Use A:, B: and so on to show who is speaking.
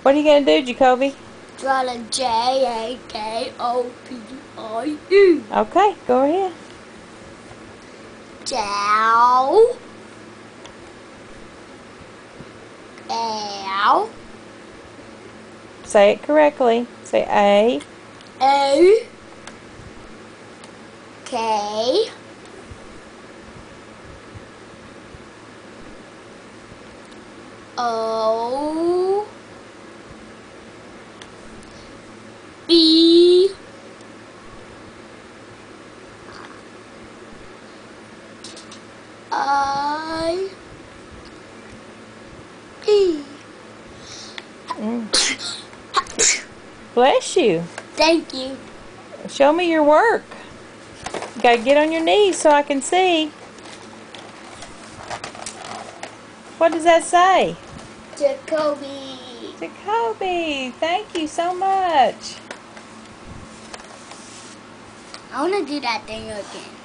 A: What are you going to do, JaKobie?
B: Draw the JaKobie.
A: Okay, go ahead.
B: Jow. Ow.
A: Say it correctly. Say A.
B: A. K. O. B. I. E.
A: Bless you.
B: Thank you.
A: Show me your work. You got to get on your knees so I can see. What does that say?
B: JaKobie.
A: JaKobie, thank you so much.
B: I want to do that thing again.